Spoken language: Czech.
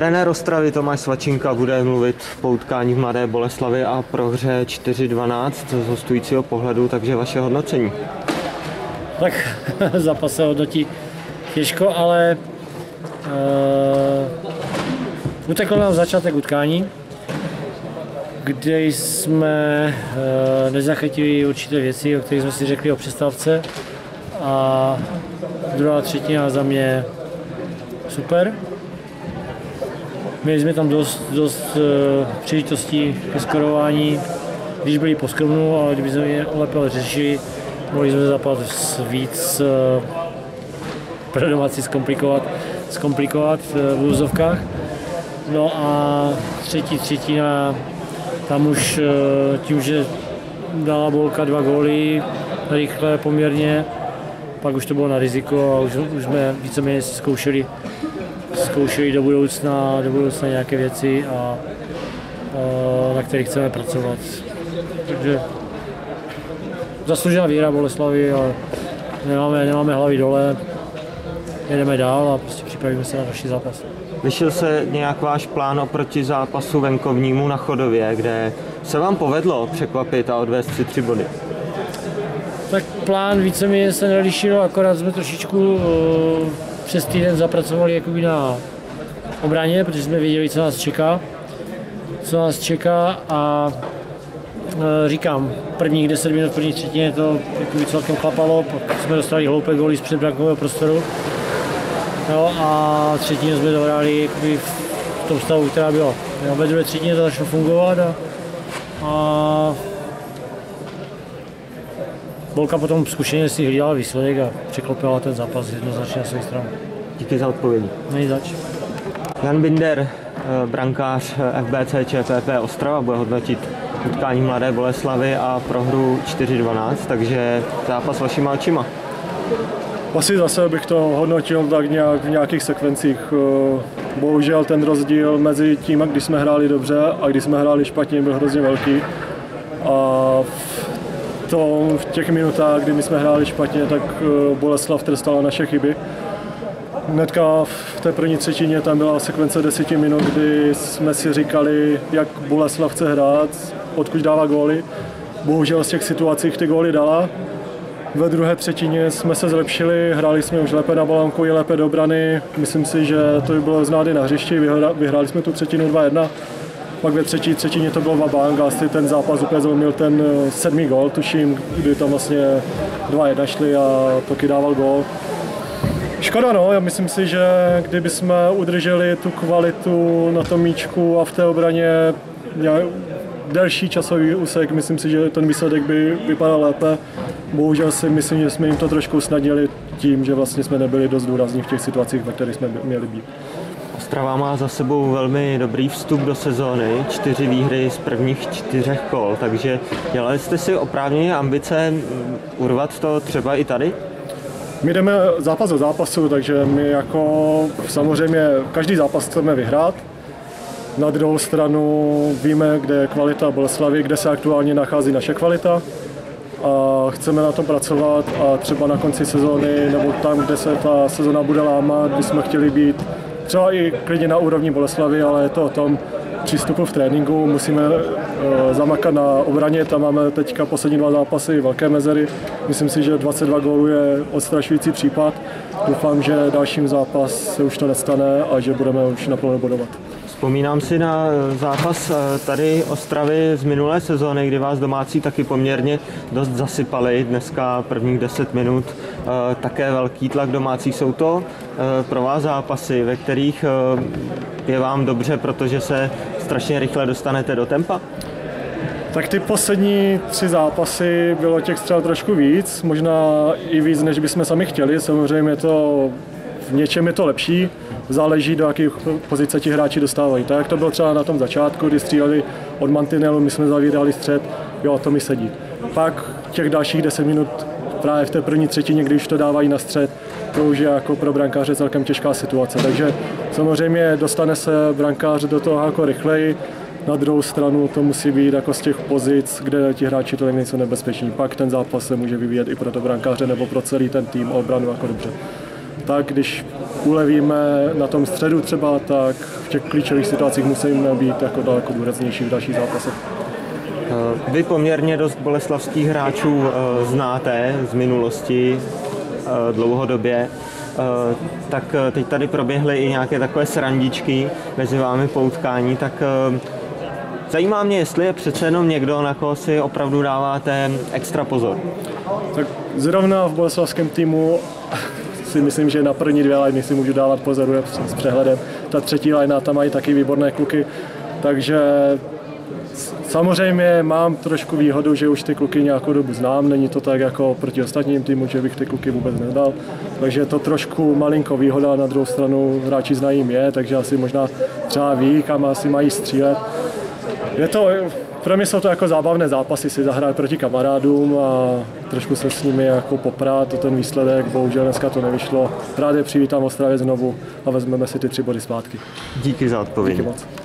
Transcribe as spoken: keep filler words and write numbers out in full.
Trenér Ostravy Tomáš Svačinka bude mluvit po utkání v Mladé Boleslavi a prohře čtyři dvanáct z hostujícího pohledu, takže vaše hodnocení. Tak zápas se hodnotí těžko, ale uh, utekl nám začátek utkání, kde jsme uh, nezachytili určité věci, o kterých jsme si řekli o přestávce, a druhá třetina za mě super. Měli jsme tam dost, dost uh, příležitostí ke skorování, když byli po skromnu, ale kdyby jsme je lépe řešili, mohli jsme zápas víc uh, pro domácí zkomplikovat, zkomplikovat uh, v úzovkách. No a třetí třetina, tam už uh, tím, že dala Bolka dva góly, rychle poměrně, pak už to bylo na riziko a už, už jsme víceméně zkoušeli zkoušeli do budoucna, do budoucna nějaké věci, a, a, na kterých chceme pracovat. Takže zasloužená výhra Boleslavy, ale nemáme, nemáme hlavy dole, jedeme dál a prostě připravíme se na další zápas. Vyšel se nějak váš plán oproti zápasu venkovnímu na Chodově, kde se vám povedlo překvapit a odvést si tři body? Tak plán víceméně se nelišil, akorát jsme trošičku uh, přes týden zapracovali jakoby na obraně, protože jsme věděli, co nás čeká. Co nás čeká a e, říkám, prvních deset minut, první třetině to jakoby celkem klapalo, pak jsme dostali hloupé góly z předbrankového prostoru. No a třetinu jsme dohráli jakoby v tom stavu, která byla. No, ve druhé třetině to začalo fungovat a, a Bolka potom zkušeně si hlídala výsledek a překlopila ten zápas jednoznačně na svou stranu. Díky za odpovědi. Nej zač. Jan Binder, brankář F B C Č P P Ostrava, bude hodnotit utkání Mladé Boleslavy a prohru čtyři dvanáct, takže zápas vašima očima. Asi zase bych to hodnotil tak nějak v nějakých sekvencích. Bohužel ten rozdíl mezi tím, když jsme hráli dobře a když jsme hráli špatně, byl hrozně velký. A to v těch minutách, kdy my jsme hráli špatně, tak Boleslav trestala naše chyby. Hnedka v té první třetině tam byla sekvence deseti minut, kdy jsme si říkali, jak Boleslav chce hrát, odkud dává góly. Bohužel z těch situací ty góly dala. Ve druhé třetině jsme se zlepšili, hráli jsme už lépe na balonku i lépe do obrany. Myslím si, že to by bylo znát i na hřišti, vyhráli jsme tu třetinu dva jedna. Pak ve třetí třetině to byl vabang a asi ten zápas úplně zlomil ten sedmý gól, tuším, kdy tam vlastně dva jedna šli a taky dával gól. Škoda, no, já myslím si, že kdyby jsme udrželi tu kvalitu na tom míčku a v té obraně delší časový úsek, myslím si, že ten výsledek by vypadal lépe. Bohužel si myslím, že jsme jim to trošku usnadnili tím, že vlastně jsme nebyli dost důrazní v těch situacích, ve kterých jsme měli být. Ostrava má za sebou velmi dobrý vstup do sezóny, čtyři výhry z prvních čtyřech kol, takže dělali jste si oprávněně ambice urvat to třeba i tady? My jdeme zápas do zápasu, takže my jako samozřejmě každý zápas chceme vyhrát. Na druhou stranu víme, kde je kvalita Boleslavy, kde se aktuálně nachází naše kvalita. A chceme na tom pracovat a třeba na konci sezóny nebo tam, kde se ta sezona bude lámat, bychom chtěli být třeba i klidně na úrovni Boleslavy, ale je to o tom přístupu v tréninku. Musíme uh, zamakat na obraně, tam máme teďka poslední dva zápasy, velké mezery. Myslím si, že dvacet dva gólů je odstrašující případ. Doufám, že dalším zápas se už to nestane a že budeme už naplno bodovat. Vzpomínám si na zápas tady Ostravy z minulé sezóny, kdy vás domácí taky poměrně dost zasypali. Dneska prvních deset minut také velký tlak domácí. Jsou to pro vás zápasy, ve kterých je vám dobře, protože se strašně rychle dostanete do tempa? Tak ty poslední tři zápasy bylo těch střel trošku víc, možná i víc, než bychom sami chtěli. Samozřejmě to v něčem je to lepší, záleží, do jakých pozice ti hráči dostávají. Tak jak to bylo třeba na tom začátku, kdy stříleli od mantinelu, my jsme zavírali střed, jo, to mi sedí. Pak těch dalších deset minut právě v té první třetině, když to dávají na střed, to už je jako pro brankáře celkem těžká situace. Takže samozřejmě dostane se brankář do toho jako rychleji, na druhou stranu to musí být jako z těch pozic, kde ti hráči to nejsou nebezpeční. Pak ten zápas se může vyvíjet i pro to brankáře nebo pro celý ten tým obranu jako dobře. Tak když ulevíme na tom středu třeba, tak v těch klíčových situacích musíme být jako daleko důraznější v dalších zápasech. Vy poměrně dost boleslavských hráčů znáte z minulosti dlouhodobě, tak teď tady proběhly i nějaké takové srandičky mezi vámi po utkání, tak zajímá mě, jestli je přece jenom někdo, na koho si opravdu dáváte extra pozor. Tak zrovna v boleslavském týmu si myslím, že na první dvě liney si můžu dávat pozor s přehledem. Ta třetí linea, tam mají taky výborné kluky, takže samozřejmě mám trošku výhodu, že už ty kluky nějakou dobu znám, není to tak jako proti ostatním týmům, že bych ty kluky vůbec nedal, takže je to trošku malinko výhoda, na druhou stranu hráči znají mě, takže asi možná třeba ví, kam asi mají střílet. Je to, pro mě jsou to jako zábavné zápasy, si zahrát proti kamarádům a trošku se s nimi jako poprát o ten výsledek, bohužel dneska to nevyšlo. Rád je přivítám v Ostravě znovu a vezmeme si ty tři body zpátky. Díky za odpověď. Díky moc.